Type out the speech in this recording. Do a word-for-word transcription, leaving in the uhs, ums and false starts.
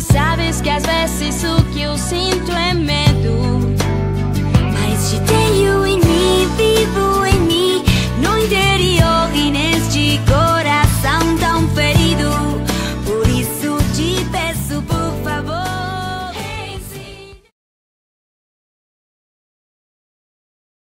sabes que às vezes o que eu sinto é medo.